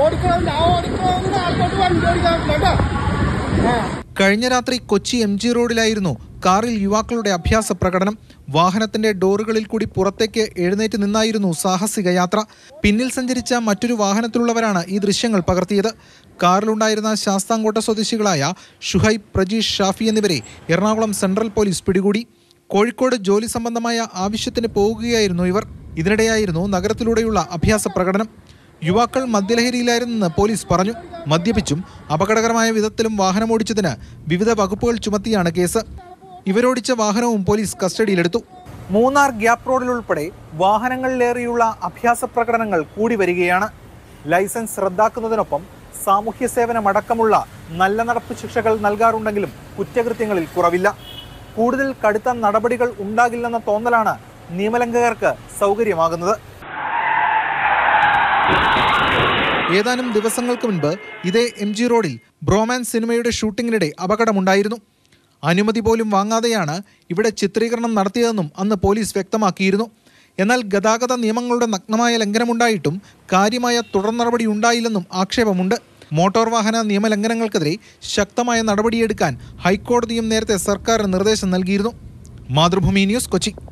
കഴിഞ്ഞ രാത്രി കൊച്ചി MG റോഡിലായിരുന്നു കാറിൽ യുവാക്കളുടെ അഭ്യാസ പ്രകടനം. വാഹനത്തിന്റെ ഡോറുകളിൽ കൂടി പുറത്തേക്ക് എഴുന്നേറ്റ് നിന്നായിരുന്നു സാഹസിക യാത്ര. പിന്നിൽ സഞ്ചരിച്ച മറ്റൊരു വാഹനത്തിലുള്ളവരാണ് ഈ ദൃശ്യങ്ങൾ പകർത്തിയത്. കാറിലുണ്ടായിരുന്ന ശാസ്താംകോട്ട സ്വദേശികളായ ഷുഹൈബ്, പ്രജീഷ്, ഷാഫി എന്നിവരെ എറണാകുളം സെൻട്രൽ പോലീസ് പിടികൂടി. കോഴിക്കോട് ജോലി സംബന്ധമായ ആവശ്യത്തിന് പോവുകയായിരുന്നു ഇവർ. ഇതിനിടെയായിരുന്നു നഗരത്തിലൂടെയുള്ള അഭ്യാസ പ്രകടനം. യുവാക്കൾ മദ്യലഹരിയിലായിരുന്നെന്ന് പോലീസ് പറഞ്ഞു. മദ്യപിച്ചും അപകടകരമായ വിധത്തിലും വാഹനമോടിച്ചതിന് വിവിധ വകുപ്പുകൾ ചുമത്തിയാണ് കേസ്. ഇവരോടിച്ച വാഹനവും പോലീസ് കസ്റ്റഡിയിലെടുത്തു. മൂന്നാർ ഗ്യാപ് റോഡിലുൾപ്പെടെ വാഹനങ്ങളിലേറിയുള്ള അഭ്യാസ പ്രകടനങ്ങൾ കൂടി വരികയാണ്. ലൈസൻസ് റദ്ദാക്കുന്നതിനൊപ്പം സാമൂഹ്യ സേവനമടക്കമുള്ള നല്ല നടപ്പ് ശിക്ഷകൾ നൽകാറുണ്ടെങ്കിലും കുറ്റകൃത്യങ്ങളിൽ കുറവില്ല. കൂടുതൽ കടുത്ത നടപടികൾ ഉണ്ടാകില്ലെന്ന തോന്നലാണ് നിയമലംഘകർക്ക് സൗകര്യമാകുന്നത്. ഏതാനും ദിവസങ്ങൾക്ക് മുൻപ് ഇതേ MG റോഡിൽ ബ്രോമാൻസ് സിനിമയുടെ ഷൂട്ടിങ്ങിനിടെ അപകടമുണ്ടായിരുന്നു. അനുമതി പോലും വാങ്ങാതെയാണ് ഇവിടെ ചിത്രീകരണം നടത്തിയതെന്നും അന്ന് പോലീസ് വ്യക്തമാക്കിയിരുന്നു. എന്നാൽ ഗതാഗത നിയമങ്ങളുടെ നഗ്നമായ ലംഘനമുണ്ടായിട്ടും കാര്യമായ തുടർ നടപടി ഉണ്ടായില്ലെന്നും ആക്ഷേപമുണ്ട്. മോട്ടോർ വാഹന നിയമലംഘനങ്ങൾക്കെതിരെ ശക്തമായ നടപടിയെടുക്കാൻ ഹൈക്കോടതിയും നേരത്തെ സർക്കാരിന് നിർദ്ദേശം നൽകിയിരുന്നു. മാതൃഭൂമി ന്യൂസ്, കൊച്ചി.